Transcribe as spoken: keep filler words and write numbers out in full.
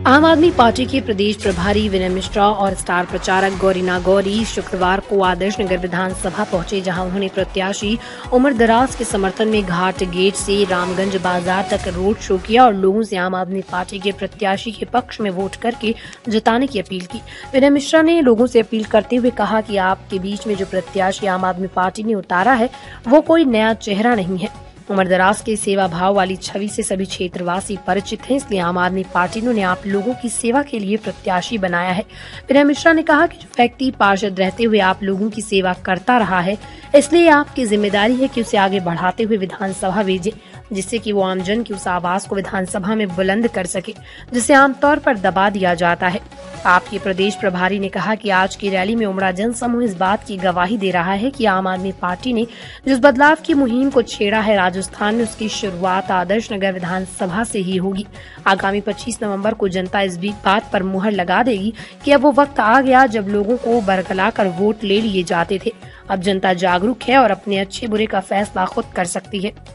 आम आदमी पार्टी के प्रदेश प्रभारी विनय मिश्रा और स्टार प्रचारक गौरीना गौरी शुक्रवार को आदर्श नगर विधानसभा पहुंचे, जहां उन्होंने प्रत्याशी उमर दराज के समर्थन में घाट गेट से रामगंज बाजार तक रोड शो किया और लोगों से आम आदमी पार्टी के प्रत्याशी के पक्ष में वोट करके जिताने की अपील की। विनय मिश्रा ने लोगों से अपील करते हुए कहा कि आपके बीच में जो प्रत्याशी आम आदमी पार्टी ने उतारा है वो कोई नया चेहरा नहीं है। उमर दराज के सेवा भाव वाली छवि से सभी क्षेत्रवासी परिचित हैं, इसलिए आम आदमी पार्टी ने आप लोगों की सेवा के लिए प्रत्याशी बनाया है। विनय मिश्रा ने कहा कि जो व्यक्ति पार्षद रहते हुए आप लोगों की सेवा करता रहा है, इसलिए आपकी जिम्मेदारी है कि उसे आगे बढ़ाते हुए विधानसभा भेजें, जिससे कि वो आमजन की उस आवाज को विधानसभा में बुलंद कर सके जिसे आमतौर पर दबा दिया जाता है। आपके प्रदेश प्रभारी ने कहा कि आज की रैली में उमड़ा जन समूह इस बात की गवाही दे रहा है कि आम आदमी पार्टी ने जिस बदलाव की मुहिम को छेड़ा है राजस्थान में, उसकी शुरुआत आदर्श नगर विधानसभा से ही होगी। आगामी पच्चीस नवंबर को जनता इस बात पर मुहर लगा देगी कि अब वो वक्त आ गया जब लोगों को बरगलाकर वोट ले लिए जाते थे। अब जनता जागरूक है और अपने अच्छे बुरे का फैसला खुद कर सकती है।